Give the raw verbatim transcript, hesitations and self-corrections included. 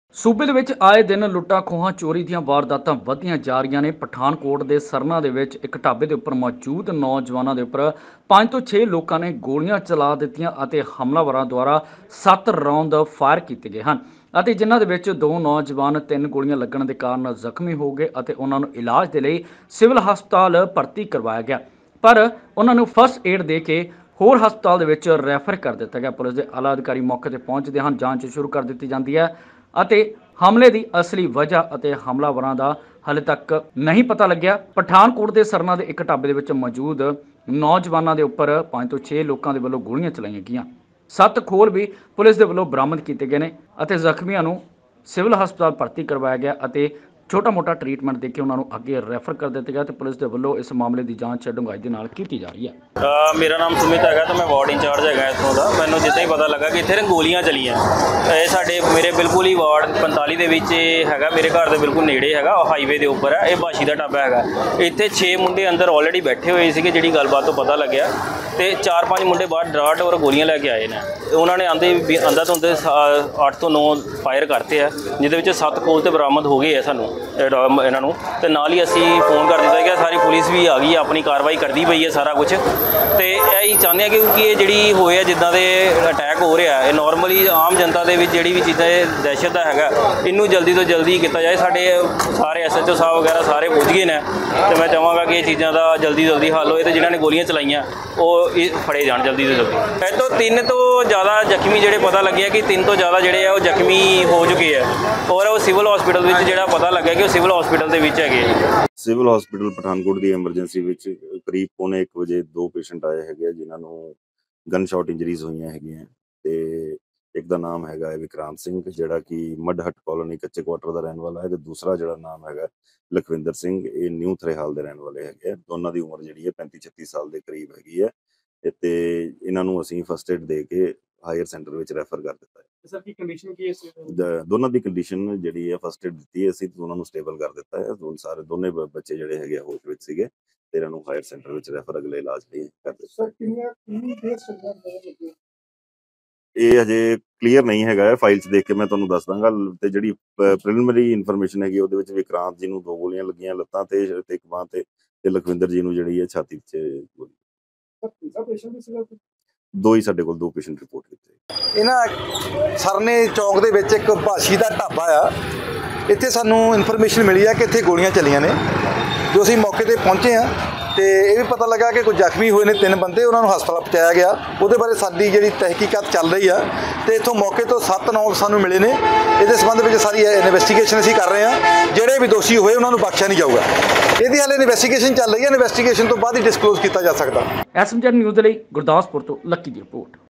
ਸੂਬੇ ਦੇ ਵਿੱਚ ਆਏ ਦਿਨ ਲੁੱਟਾਂ ਖੋਹਾਂ ਚੋਰੀ ਦੀਆਂ ਵਾਰਦਾਤਾਂ ਵਧੀਆਂ ਜਾ ਰਹੀਆਂ ਨੇ। ਪਠਾਨਕੋਟ ਦੇ ਸਰਨਾ ਦੇ ਵਿੱਚ ਇੱਕ ਢਾਬੇ ਦੇ ਉੱਪਰ ਮੌਜੂਦ ਨੌਜਵਾਨਾਂ ਦੇ ਉੱਪਰ ਪੰਜ ਤੋਂ ਛੇ ਲੋਕਾਂ ਨੇ ਗੋਲੀਆਂ ਚਲਾ ਦਿੱਤੀਆਂ ਅਤੇ ਹਮਲਾਵਰਾਂ ਦੁਆਰਾ ਸੱਤ ਰਾਉਂਡ ਫਾਇਰ ਕੀਤੇ ਗਏ ਹਨ ਅਤੇ ਜਿਨ੍ਹਾਂ ਦੇ ਵਿੱਚ ਦੋ ਨੌਜਵਾਨ ਤਿੰਨ ਗੋਲੀਆਂ ਲੱਗਣ ਦੇ ਕਾਰਨ ਜ਼ਖਮੀ ਹੋ ਗਏ ਅਤੇ ਉਹਨਾਂ ਨੂੰ ਇਲਾਜ ਦੇ ਲਈ ਸਿਵਲ ਹਸਪਤਾਲ ਭਰਤੀ ਕਰਵਾਇਆ ਗਿਆ, ਪਰ ਉਹਨਾਂ ਨੂੰ ਫਸਟ ਏਡ ਦੇ ਕੇ ਹੋਰ ਹਸਪਤਾਲ ਦੇ ਵਿੱਚ ਰੈਫਰ ਕਰ ਦਿੱਤਾ ਗਿਆ। ਪੁਲਿਸ ਦੇ ਆਲਾ ਅਧਿਕਾਰੀ ਮੌਕੇ ਤੇ ਪਹੁੰਚਦੇ ਹਨ, ਜਾਂਚ ਸ਼ੁਰੂ ਕਰ ਦਿੱਤੀ ਜਾਂਦੀ ਹੈ ਅਤੇ ਹਮਲੇ ਦੀ ਅਸਲੀ ਵਜ੍ਹਾ ਅਤੇ ਹਮਲਾਵਰਾਂ ਦਾ ਹਾਲੇ ਤੱਕ ਨਹੀਂ ਪਤਾ ਲੱਗਿਆ। ਪਠਾਨਕੋਟ ਦੇ ਸਰਨਾ ਦੇ ਇੱਕ ਢਾਬੇ ਦੇ ਵਿੱਚ ਮੌਜੂਦ ਨੌਜਵਾਨਾਂ ਦੇ ਉੱਪਰ ਪੰਜ ਤੋਂ ਛੇ ਲੋਕਾਂ ਦੇ ਵੱਲੋਂ ਗੋਲੀਆਂ ਚਲਾਈਆਂ ਗਈਆਂ। ਸੱਤ ਖੋਲ ਵੀ ਪੁਲਿਸ ਦੇ ਵੱਲੋਂ ਬਰਾਮਦ ਕੀਤੇ ਗਏ ਨੇ ਅਤੇ ਜ਼ਖਮੀਆਂ ਨੂੰ ਸਿਵਲ ਹਸਪਤਾਲ ਭਰਤੀ ਕਰਵਾਇਆ ਗਿਆ ਅਤੇ ਛੋਟਾ ਮੋਟਾ ਟ੍ਰੀਟਮੈਂਟ ਦੇ ਕੇ ਉਹਨਾਂ ਨੂੰ ਅੱਗੇ ਰੈਫਰ ਕਰ ਦਿੱਤਾ ਗਿਆ ਤੇ ਪੁਲਿਸ ਦੇ ਵੱਲੋਂ ਇਸ ਮਾਮਲੇ ਦੀ ਜਾਂਚ ਡੂੰਘਾਈ ਦੇ ਨਾਲ ਕੀਤੀ ਜਾ ਰਹੀ ਹੈ। ਮੇਰਾ ਨਾਮ ਸੁਮਿਤ ਹੈਗਾ ਤੇ ਮੈਂ ਵਾਰਡ ਇੰਚਾਰਜ ਹੈਗਾ ਇੱਥੋਂ ਦਾ। ਮੈਨੂੰ ਜਿੱਦਾਂ ਹੀ ਪਤਾ ਲੱਗਾ ਕਿ ਇੱਥੇ ਨਾ ਗੋਲੀਆਂ ਚਲੀਆਂ, ਇਹ ਸਾਡੇ ਮੇਰੇ ਬਿਲਕੁਲ ਹੀ ਵਾਰਡ ਪੰਤਾਲੀ ਦੇ ਵਿੱਚ ਹੈਗਾ, ਮੇਰੇ ਘਰ ਦੇ ਬਿਲਕੁਲ ਨੇੜੇ ਹੈਗਾ, ਹਾਈਵੇ ਦੇ ਉੱਪਰ ਹੈ। ਇਹ ਬਾਸ਼ੀ ਦਾ ਢਾਬਾ ਹੈਗਾ। ਇੱਥੇ ਛੇ ਮੁੰਡੇ ਅੰਦਰ ਆਲਰੇਡੀ ਬੈਠੇ ਹੋਏ ਸੀਗੇ, ਜਿਹੜੀ ਗੱਲਬਾਤ ਤੋਂ ਪਤਾ ਲੱਗਿਆ, ਤੇ ਚਾਰ ਪੰਜ ਮੁੰਡੇ ਬਾਹਰ ਡਰਾਟ ਔਰ ਗੋਲੀਆਂ ਲੈ ਕੇ ਆਏ ਨੇ। ਉਹਨਾਂ ਨੇ ਆਂਦੇ ਅੰਦਰ ਤੋਂ ਅੰਦਰ ਅੱਠ ਤੋਂ ਨੌ ਫਾਇਰ ਕਰਤੇ ਆ, ਜਿਹਦੇ ਵਿੱਚ ਸੱਤ ਖੋਲ ਤੇ ਬਰਾਮਦ ਹੋ ਗਏ ਆ ਸਾਨੂੰ ਇਹਨਾਂ ਨੂੰ। ਤੇ ਨਾਲ ਹੀ ਅਸੀਂ ਫੋਨ ਕਰ ਦਿੱਤਾ ਕਿ ਸਾਰੀ ਪੁਲਿਸ ਵੀ ਆ ਗਈ, ਆਪਣੀ ਕਾਰਵਾਈ ਕਰਦੀ ਪਈ ਹੈ ਸਾਰਾ ਕੁਝ। ਤੇ ਇਹੀ ਚਾਹੁੰਦੇ ਹਾਂ ਕਿਉਂਕਿ ਇਹ ਜਿਹੜੀ ਹੋਏ ਆ ਜਿੱਦਾਂ ਦੇ ਅਟੈਕ ਹੋ ਰਿਹਾ, ਇਹ ਨੋਰਮਲੀ ਆਮ ਜਨਤਾ ਦੇ ਵਿੱਚ ਜਿਹੜੀ ਵੀ ਚੀਜ਼ਾਂ ਇਹ ਦਹਿਸ਼ਤ ਦਾ ਹੈਗਾ, ਇਹਨੂੰ ਜਲਦੀ ਤੋਂ ਜਲਦੀ ਕੀਤਾ ਜਾਏ। ਸਾਡੇ ਸਾਰੇ ਐਸ ਐਚ ਓ ਸਾਹਿਬ ਵਗੈਰਾ ਸਾਰੇ ਪੁੱਜ ਗਏ ਨੇ ਤੇ ਮੈਂ ਚਾਹਾਂਗਾ ਕਿ ਇਹ ਚੀਜ਼ਾਂ ਦਾ ਜਲਦੀ ਜਲਦੀ ਹੱਲ ਹੋਏ ਤੇ ਜਿਨ੍ਹਾਂ ਨੇ ਗੋਲੀਆਂ ਚਲਾਈਆਂ ਉਹ ਇਹ ਫੜੇ ਜਾਣ ਜਲਦੀ ਤੋਂ ਜਲਦੀ। ਇਹ ਤੋਂ ਤਿੰਨ ਤੋਂ ਜ਼ਿਆਦਾ ਜ਼ਖਮੀ ਜਿਹੜੇ ਪਤਾ ਲੱਗਿਆ ਕਿ ਤਿੰਨ ਤੋਂ ਜ਼ਿਆਦਾ ਜਿਹੜੇ ਆ ਉਹ ਜ਼ਖਮੀ ਹੋ ਚੁੱਕੇ ਆ ਔਰ ਉਹ ਸਿਵਲ ਹਸਪੀਟਲ ਵਿੱਚ ਜਿਹੜਾ ਪਤਾ ਲੱਗਿਆ ਕਿ ਉਹ ਸਿਵਲ ਹਸਪੀਟਲ ਦੇ ਵਿੱਚ ਹੈਗੇ। ਸਿਵਲ ਹਸਪੀਟਲ ਪਠਾਨਕੋਟ ਦੀ ਐਮਰਜੈਂਸੀ ਵਿੱਚ ਕਰੀਬ ਪੌਣੇ ਇੱਕ ਵਜੇ ਦੋ ਪੇਸ਼ੈਂਟ ਆਏ ਹੈਗੇ ਜਿਨ੍ਹਾਂ ਨੂੰ ਗਨ ਸ਼ਾਟ ਇੰਜਰੀਜ਼ ਹੋਈਆਂ ਹੈਗੀਆਂ ਤੇ ਇੱਕ ਦਾ ਨਾਮ ਹੈਗਾ ਵਿਕਰਾਂਤ ਸਿੰਘ ਜਿਹੜਾ ਕਿ ਮੱਡਹੱਟ ਕਾਲੋਨੀ ਕੱਚੇ ਕੁਆਟਰ ਦਾ ਰਹਿਣ ਵਾਲਾ ਹੈ ਤੇ ਦੂਸਰਾ ਜਿਹੜਾ ਨਾਮ ਹੈਗਾ ਲਖਵਿੰਦਰ ਸਿੰਘ, ਇਹ ਨਿਊ ਥਰੇਹਾਲ ਦੇ ਰਹਿਣ ਵਾਲੇ ਹੈਗੇ। ਦੋਨਾਂ ਦੀ ਉਮਰ ਜਿਹੜੀ ਹੈ ਪੈਂਤੀ ਛੱਤੀ ਸਾਲ ਦੇ ਕਰੀਬ ਹੈਗੀ ਹੈ ਤੇ ਇਹਨਾਂ ਨੂੰ ਅਸੀਂ ਫਸਟ ਏਡ ਦੇ ਕੇ ਹਾਇਰ ਸੈਂਟਰ ਵਿੱਚ ਰੈਫਰ ਕਰ ਦਿੱਤਾ ਹੈ। ਸਰ ਕੀ ਕੰਡੀਸ਼ਨ ਕੀ ਹੈ? ਦੋਨਾਂ ਦੀ ਕੰਡੀਸ਼ਨ ਜਿਹੜੀ ਹੈ ਫਸਟ ਏਡ ਦਿੱਤੀ ਹੈ ਅਸੀਂ, ਉਹਨਾਂ ਨੂੰ ਸਟੇਬਲ ਕਰ ਦਿੱਤਾ ਹੈ। ਸਾਰੇ ਦੋਨੇ ਬੱਚੇ ਜਿਹੜੇ ਹੈਗੇ ਹੋਸ਼ ਵਿੱਚ ਸੀਗੇ ਤੇ ਇਹਨਾਂ ਨੂੰ ਹਾਇਰ ਸੈਂਟਰ ਵਿੱਚ ਰੈਫਰ ਅਗਲੇ ਇਲਾਜ ਲਈ ਕਰ ਦਿੱਤਾ। ਸਰ ਕਿੰਨੀਆਂ ਕਿੰਨੀ ਦੇਰ ਸਜ਼ਾ ਮਿਲੇਗੀ? ਇਹ ਹਜੇ ਕਲੀਅਰ ਨਹੀਂ ਹੈਗਾ, ਫਾਈਲ 'ਚ ਦੇਖ ਕੇ ਮੈਂ ਤੁਹਾਨੂੰ ਦੱਸ ਦਾਂਗਾ। ਤੇ ਜਿਹੜੀ ਪ੍ਰੀਲਿਮਿਨਰੀ ਇਨਫੋਰਮੇਸ਼ਨ ਹੈਗੀ ਉਹਦੇ ਵਿੱਚ ਵਿਕਰਾਂਤ ਜੀ ਨੂੰ ਦੋ ਗੋਲੀਆਂ ਲੱਗੀਆਂ ਲੱਤਾਂ ਤੇ ਇੱਕ ਬਾਂਹ ਤੇ ਤੇ ਲਖਵਿੰਦਰ ਜੀ ਨੂੰ ਜਿਹੜੀ ਹੈ ਛਾਤੀ 'ਚ ਗੋਲੀ। ਦੋ ਹੀ ਸਾਡੇ ਕੋਲ ਦੋ ਪੇਸ਼ੈਂਟ ਰਿਪੋਰਟ ਕੀਤੇ। ਇਹਨਾਂ ਸਰਨੇ ਚੌਂਕ ਦੇ ਵਿੱਚ ਇੱਕ ਬਾਸ਼ੀ ਦਾ ਢਾਬਾ ਆ, ਇੱਥੇ ਸਾਨੂੰ ਇਨਫੋਰਮੇਸ਼ਨ ਮਿਲੀ ਆ ਕਿ ਇੱਥੇ ਗੋਲੀਆਂ ਚੱਲੀਆਂ ਨੇ। ਜੋ ਅਸੀਂ ਮੌਕੇ ਤੇ ਪਹੁੰਚੇ ਆ ਤੇ ਇਹ ਵੀ ਪਤਾ ਲੱਗਾ ਕਿ ਕੁਝ ਜ਼ਖਮੀ ਹੋਏ ਨੇ ਤਿੰਨ ਬੰਦੇ, ਉਹਨਾਂ ਨੂੰ ਹਸਪਤਾਲ ਪਹੁੰਚਾਇਆ ਗਿਆ। ਉਹਦੇ ਬਾਰੇ ਸਾਡੀ ਜਿਹੜੀ ਤਹਿਕੀਕਾਤ ਚੱਲ ਰਹੀ ਆ ਤੇ ਇੱਥੋਂ ਮੌਕੇ ਤੋਂ ਸੱਤ ਨੌ ਸਾਨੂੰ ਮਿਲੇ ਨੇ। ਇਹਦੇ ਸੰਬੰਧ ਵਿੱਚ ਸਾਰੀ ਇਨਵੈਸਟੀਗੇਸ਼ਨ ਅਸੀਂ ਕਰ ਰਹੇ ਹਾਂ। ਜਿਹੜੇ ਵੀ ਦੋਸ਼ੀ ਹੋਏ ਉਹਨਾਂ ਨੂੰ ਬਖਸ਼ਿਆ ਨਹੀਂ ਜਾਊਗਾ। ਇਹਦੀ ਹਾਲੇ ਇਨਵੈਸਟੀਗੇਸ਼ਨ ਚੱਲ ਰਹੀ ਹੈ, ਇਨਵੈਸਟੀਗੇਸ਼ਨ ਤੋਂ ਬਾਅਦ ਹੀ ਡਿਸਕਲੋਜ਼ ਕੀਤਾ ਜਾ ਸਕਦਾ। ਐਸਐਮਜੀ ਨਿਊਜ਼ ਦੇ ਲਈ ਗੁਰਦਾਸਪੁਰ ਤੋਂ ਲੱਕੀ ਦੀ ਰਿਪੋਰਟ।